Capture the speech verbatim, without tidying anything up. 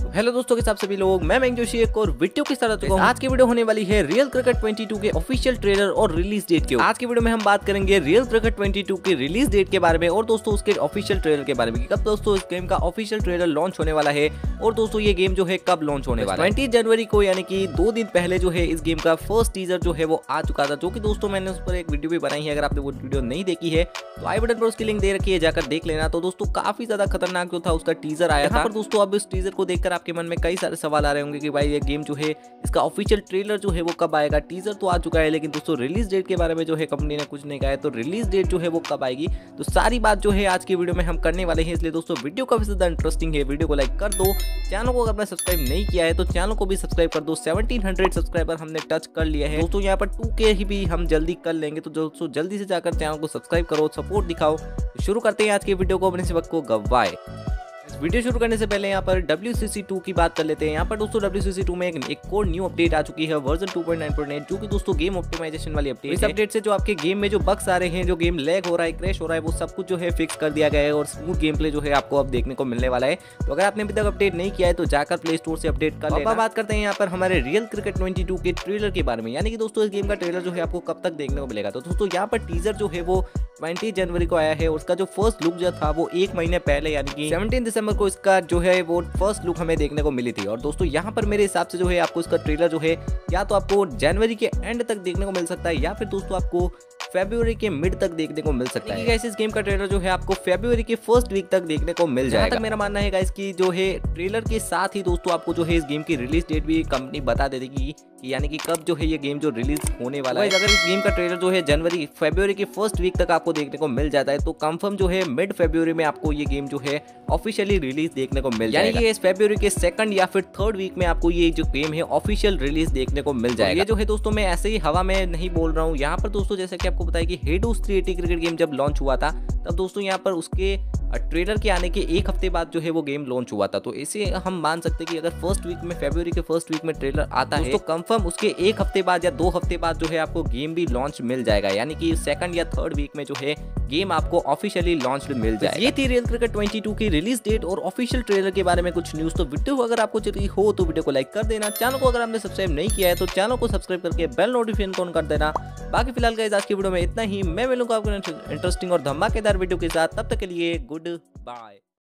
Hello दोस्तों के साथ सभी लोग, मैं मैंग जोशी एक और वीडियो के साथ आ चुका हूं। आज की वीडियो होने वाली है रियल क्रिकेट बाईस के ऑफिशियल ट्रेलर और रिलीज डेट के। आज की वीडियो में हम बात करेंगे रियल क्रिकेट बाईस की रिलीज डेट के बारे में और दोस्तों उसके ऑफिशियल ट्रेलर के बारे में, कब दोस्तों इस गेम का ऑफिशियल ट्रेलर लॉन्च होने वाला है और दोस्तों ये गेम जो है कब लॉन्च होने वाला है। बीस जनवरी को यानी कि दो दिन पहले जो है इस गेम का फर्स्ट टीजर जो है वो आ चुका था, जो कि दोस्तों मैंने उस पर एक वीडियो भी बनाई है। अगर आपने वो वीडियो नहीं देखी है तो आई बटन पर उसकी लिंक दे रखी है, जाकर देख लेना। तो दोस्तों काफी ज्यादा खतरनाक जो था उसका टीजर आया था। पर दोस्तों अब इस टीजर को देखकर आपके मन में कई सारे सवाल आ रहे होंगे कि भाई ये गेम जो है इसका ऑफिशियल ट्रेलर जो है वो कब आएगा। टीजर तो आ चुका है, लेकिन दोस्तों रिलीज डेट के बारे में जो है कंपनी ने कुछ नहीं कहा है। तो रिलीज डेट जो है वो कब आएगी, तो सारी बात जो है आज की वीडियो में हम करने वाले हैं। इसलिए दोस्तों वीडियो काफी ज्यादा इंटरेस्टिंग है, वीडियो को लाइक कर दो। चैनल को अगर आपने सब्सक्राइब नहीं किया है तो चैनल को भी सब्सक्राइब कर दो। सत्रह सौ सब्सक्राइबर हमने टच कर लिया है दोस्तों, यहाँ पर टू के ही भी हम जल्दी कर लेंगे। तो दोस्तों जल्दी से जाकर चैनल को सब्सक्राइब करो, सपोर्ट दिखाओ। शुरू करते हैं आज की वीडियो को, अपने से वक्त को गवाए। वीडियो शुरू करने से पहले यहाँ पर डब्ल्यू सी सी टू की बात कर लेते हैं। यहाँ पर दोस्तों डब्ल्यू सी सी टू में एक, एक और न्यू अपडेट आ चुकी है, version two point nine point eight, जो कि दोस्तों गेम ऑप्टिमाइजेशन वाली अपडेट है। इस अपडेट से जो आपके गेम में जो बग्स आ रहे हैं, जो गेम लैग हो रहा है, क्रैश हो रहा है, वो सब कुछ जो है फिक्स कर दिया गया है और स्मूथ गेम प्ले जो है आपको अब देखने को मिलने वाला है। तो अगर आपने अभी तक अपडेट नहीं किया है तो जाकर प्ले स्टोर से अपडेट कर लेना। बात करते हैं यहाँ पर हमारे रियल क्रिकेट बाईस के ट्रेलर के बारे में, यानी कि दोस्तों इस गेम का ट्रेलर जो है आपको कब तक देखने को मिलेगा। तो दोस्तों यहाँ पर टीजर जो है वो बीस जनवरी को आया है और उसका जो फर्स्ट लुक जो था वो एक महीने पहले यानी कि सत्रह दिसंबर को इसका जो है वो फर्स्ट लुक हमें देखने को मिली थी। और दोस्तों यहाँ पर मेरे हिसाब से जो है आपको इसका ट्रेलर जो है या तो आपको जनवरी के एंड तक देखने को मिल सकता है या फिर दोस्तों आपको फरवरी के मिड तक देखने को मिल सकता है। गाइस इस गेम का ट्रेलर जो है आपको फरवरी के फर्स्ट वीक तक देखने को मिल जाएगा। तक मेरा मानना है गाइस कि जो है ट्रेलर के साथ ही दोस्तों आपको जो है इस गेम की रिलीज डेट भी कंपनी बता दे देगी, यानी कि कब जो है ये गेम जो रिलीज होने वाला है। अगर इस गेम का ट्रेलर जो है जनवरी फरवरी के फर्स्ट वीक तक आपको देखने को मिल जाता है तो कंफर्म जो है मिड फरवरी में आपको ये गेम जो है ऑफिशियली रिलीज देखने को मिल जाएगा, यानी कि इस फरवरी के सेकंड या फिर थर्ड वीक में आपको ये जो गेम है ऑफिशियल रिलीज देखने को मिल जाएगा। ये जो है दोस्तों मैं ऐसे ही हवा में नहीं बोल रहा हूँ। यहाँ पर दोस्तों जैसे कि आपको बताया कि हेडोस थ्री एटी क्रिकेट गेम जब लॉन्च हुआ था तब दोस्तों यहाँ पर उसके ट्रेलर के आने के एक हफ्ते बाद जो है वो गेम लॉन्च हुआ था। तो इसे हम मान सकते हैं कि अगर फर्स्ट वीक में फरवरी के फर्स्ट वीक में ट्रेलर आता है तो कंफर्म उसके एक हफ्ते बाद या दो हफ्ते बाद जो है आपको गेम भी लॉन्च मिल जाएगा, यानी कि सेकंड या थर्ड वीक में जो है गेम आपको ऑफिशियली लॉन्च मिल जाएगा। ये थी रियल क्रिकेट बाईस की रिलीज डेट और ऑफिशियल ट्रेलर के बारे में कुछ न्यूज। तो वीडियो अगर आपको चाहिए हो तो वीडियो को लाइक कर देना। चैनल को अगर आपने सब्सक्राइब नहीं किया है तो चैनल को सब्सक्राइब करके बेल नोटिफिकेशन ऑन कर देना। बाकी फिलहाल गाइस आज की वीडियो में इतना ही। मैं मिलूंगा आपको इंटरेस्टिंग और धमाकेदार वीडियो के साथ, तब तक के लिए गुड बाय।